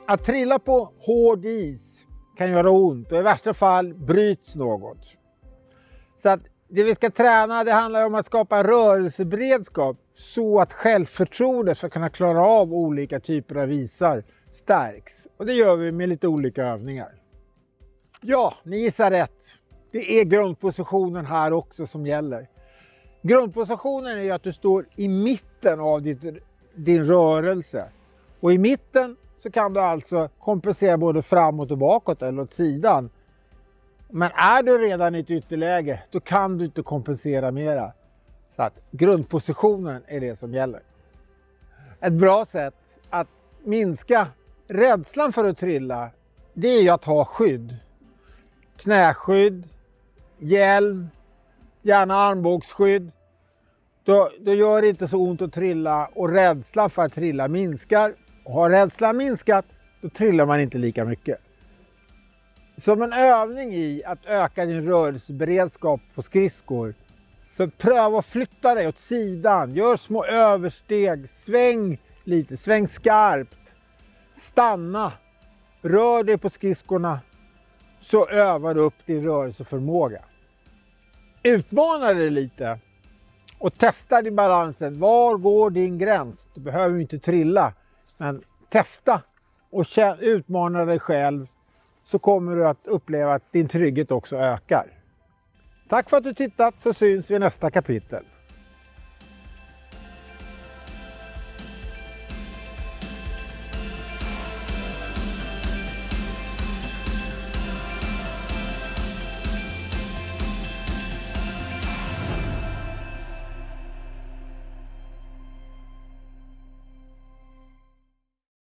Att trilla på hård is kan göra ont och i värsta fall bryts något. Så att det vi ska träna, det handlar om att skapa rörelseberedskap så att självförtroendet för att kunna klara av olika typer av isar stärks. Och det gör vi med lite olika övningar. Ja, ni gissar rätt. Det är grundpositionen här också som gäller. Grundpositionen är att du står i mitten av din rörelse. Och i mitten så kan du alltså kompensera både framåt och bakåt eller åt sidan. Men är du redan i ett ytterläge, då kan du inte kompensera mera. Så att grundpositionen är det som gäller. Ett bra sätt att minska rädslan för att trilla, det är ju att ha skydd. Knäskydd, hjälm, gärna armbågsskydd. Då gör det inte så ont att trilla och rädslan för att trilla minskar. Och har rädslan minskat, då trillar man inte lika mycket. Som en övning i att öka din rörelseberedskap på skridskor, så pröva att flytta dig åt sidan. Gör små översteg, sväng lite, sväng skarpt. Stanna, rör dig på skridskorna, så övar du upp din rörelseförmåga. Utmana dig lite och testa din balansen. Var går din gräns? Du behöver inte trilla, men testa och utmana dig själv, så kommer du att uppleva att din trygghet också ökar. Tack för att du tittat, så syns vi i nästa kapitel.